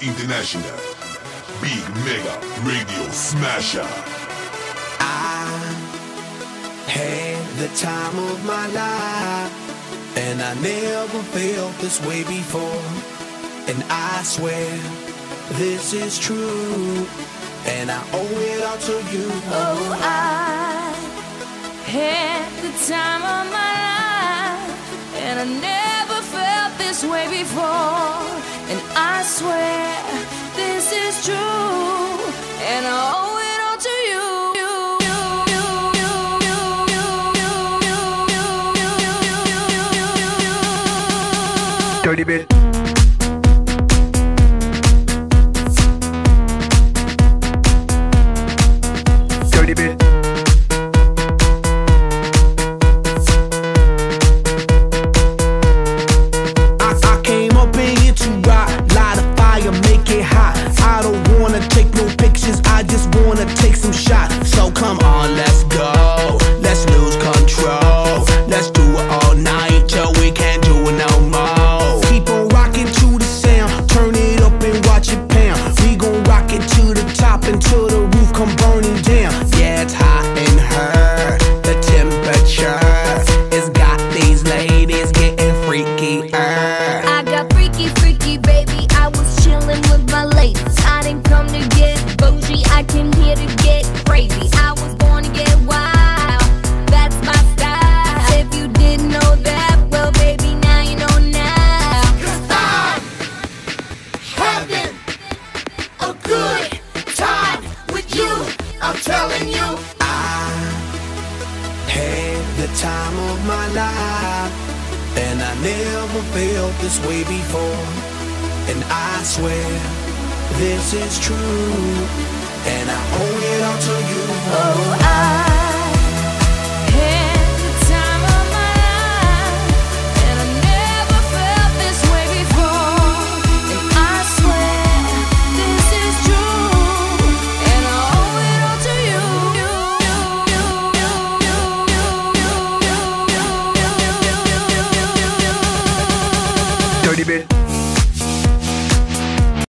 International. Big Mega Radio Smasher. I had the time of my life, and I never felt this way before. And I swear this is true, and I owe it all to you. Oh, I had the time of my life, and I never felt this way before. And I swear this is true, and I owe it all to you. Dirty bit. Dirty bit. I came up in here to rock, light a fire, make it hot. I don't wanna take no pictures, I just wanna take some shots. So come on, let's go, let's lose control. Let's do it all night till we can't do it no more. Keep on rocking to the sound, turn it up and watch it pound. We gon' rock it to the top until the roof come burning down. Yeah, it's hot in her, the temperature has got these ladies getting freaky. I got freaky, freaky, baby. I was chillin' with my ladies. I didn't come to get bougie, I came here to get crazy. I was born to get wild, that's my style. If you didn't know that, well, baby, now you know now. 'Cause I'm having a good time with you, I'm telling you. I had the time of my life, and I never felt this way before. And I swear this is true, and I owe it all to you. Oh,